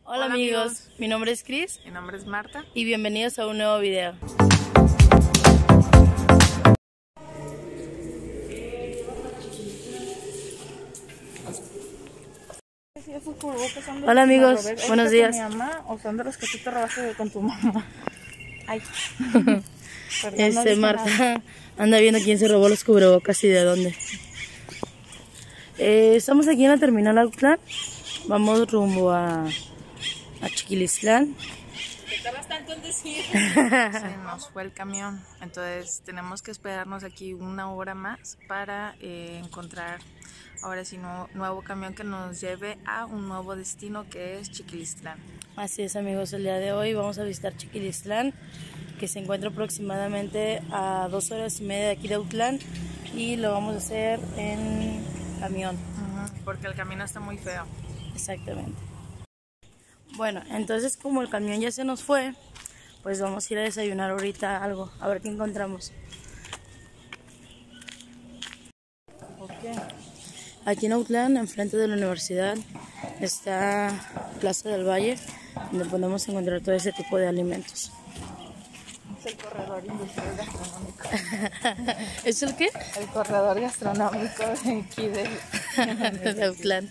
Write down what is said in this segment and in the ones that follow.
Hola amigos, mi nombre es Cris. Mi nombre es Marta. Y bienvenidos a un nuevo video. Hola amigos, buenos días. Mi mamá, o son de los que tú te robaste con tu mamá. Ay. Perdón, no Marta nada. anda viendo quién se robó los cubrebocas y de dónde. Estamos aquí en la terminal Autlán. Vamos rumbo a Chiquilistlán. Está bastante en decir. Se nos fue el camión, entonces tenemos que esperarnos aquí una hora más para encontrar ahora sí nuevo camión que nos lleve a un nuevo destino que es Chiquilistlán. Así es amigos, el día de hoy vamos a visitar Chiquilistlán, que se encuentra aproximadamente a 2 horas y media de aquí de Autlán, y lo vamos a hacer en camión. Porque el camino está muy feo. Exactamente. Bueno, entonces como el camión ya se nos fue, pues vamos a ir a desayunar ahorita algo, a ver qué encontramos. Aquí en Autlán, enfrente de la universidad, está Plaza del Valle, donde podemos encontrar todo ese tipo de alimentos. Es el corredor industrial gastronómico. ¿Es el qué? El corredor gastronómico de aquí De Autlán.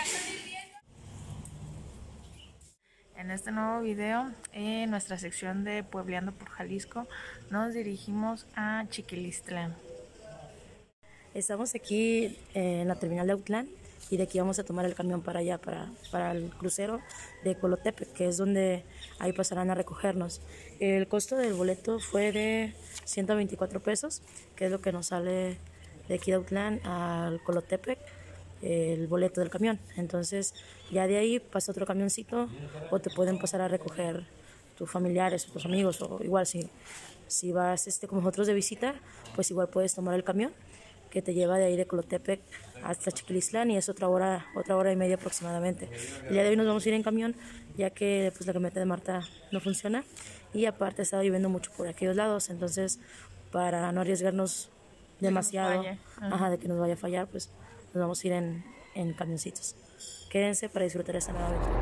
En este nuevo video, en nuestra sección de Puebleando por Jalisco, nos dirigimos a Chiquilistlán. Estamos aquí en la terminal de Autlán y de aquí vamos a tomar el camión para allá, para el crucero de Colotepec, que es donde ahí pasarán a recogernos. El costo del boleto fue de 124 pesos, que es lo que nos sale de aquí de Autlán al Colotepec, el boleto del camión. Entonces ya de ahí pasa otro camioncito o te pueden pasar a recoger tus familiares o tus amigos, o igual si vas como nosotros de visita, pues igual puedes tomar el camión que te lleva de ahí de Colotepec hasta Chiquilistlán, y es otra hora y media aproximadamente. El día de hoy nos vamos a ir en camión, ya que pues la camioneta de Marta no funciona, y aparte está lloviendo mucho por aquellos lados, entonces para no arriesgarnos demasiado de que nos vaya a fallar, pues nos vamos a ir en camioncitos. Quédense para disfrutar esta nueva aventura.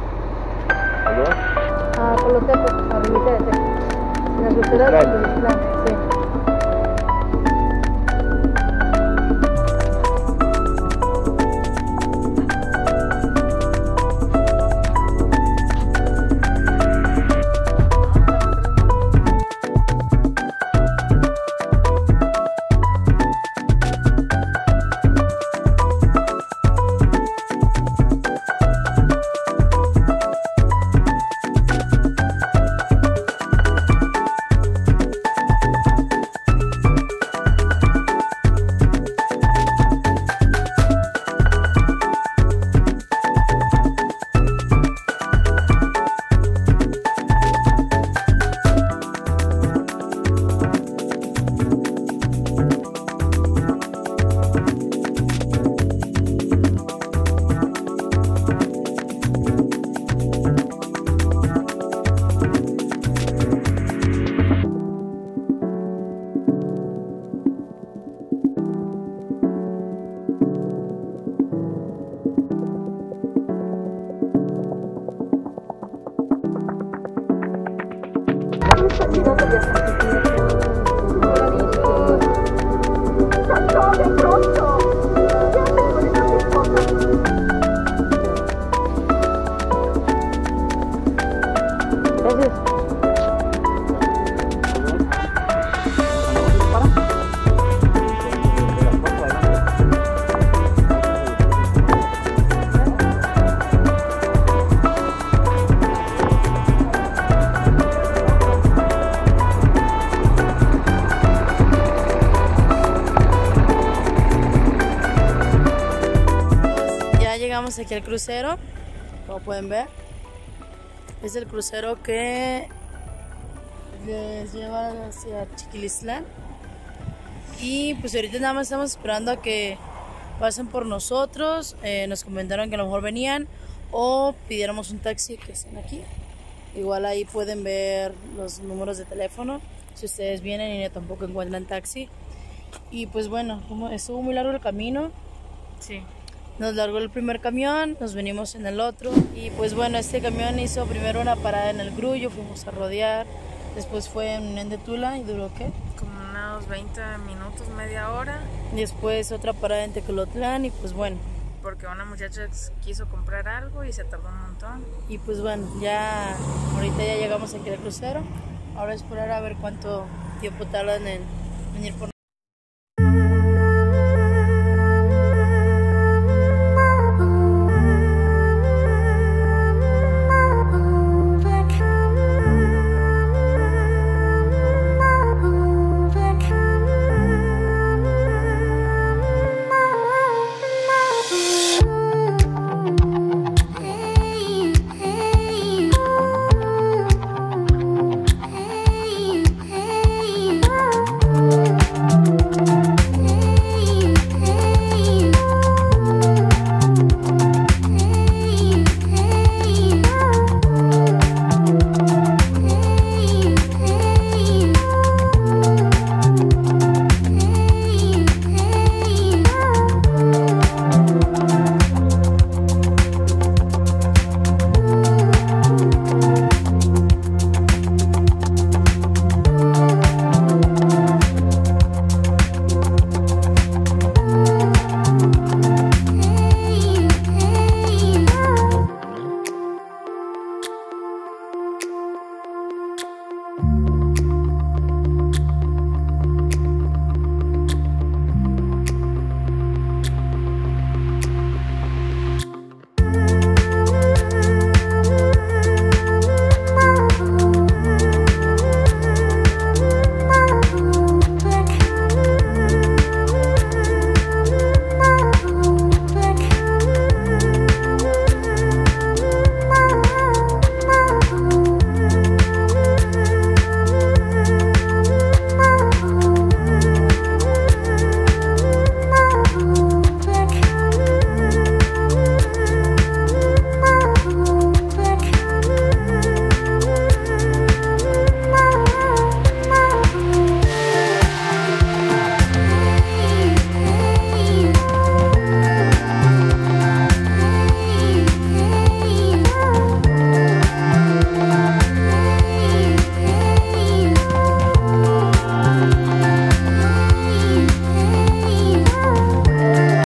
A Colotepec, a Rivita de Tec. En la crucera de Chiquilistlán, sí. Llegamos aquí al crucero, como pueden ver. Es el crucero que les lleva hacia Chiquilistlán. Y pues ahorita nada más estamos esperando a que pasen por nosotros. Nos comentaron que a lo mejor venían o pidiéramos un taxi, que están aquí. Igual ahí pueden ver los números de teléfono si ustedes vienen y tampoco encuentran taxi. Y pues bueno, como estuvo muy largo el camino. Sí. Nos largó el primer camión, nos venimos en el otro y pues bueno, este camión hizo primero una parada en el Grullo, fuimos a rodear, después fue en Unión de Tula y duró ¿qué? Como unos 20 minutos, media hora. Después otra parada en Tecolotlán y pues bueno. Porque una muchacha quiso comprar algo y se tardó un montón. Y pues bueno, ya ahorita ya llegamos aquí al crucero, ahora esperar a ver cuánto tiempo tardan en venir por